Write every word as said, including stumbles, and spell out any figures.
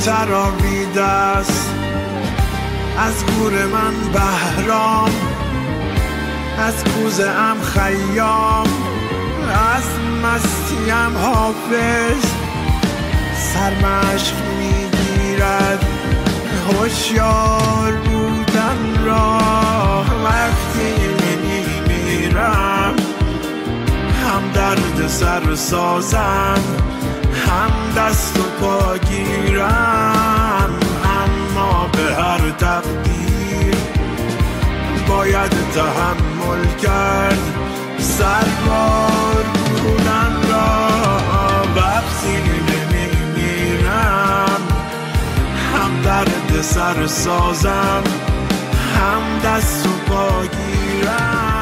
تراویده است از گور من بهرام، از کوزه ام خیام، از مستیم حافظ. سرمشق میگیرد هوشیار بودن را وقتی میمیرم. هم درد سر سازم، هم دست و پا گیرم، اما به هر تقدیر باید تحمل کرد سربار بودن را. وقتی نمیمیرم هم درد سر سازم، هم دست و پا گیرم.